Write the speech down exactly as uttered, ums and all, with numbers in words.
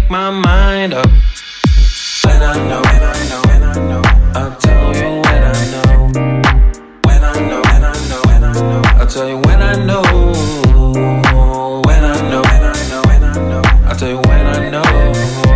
make my mind up. When I know, when I know, when I know, I'll tell you when I know. When I know, when I know, when I know, I'll tell you when I know. When I know, when I know, when I know, I'll tell you when I know.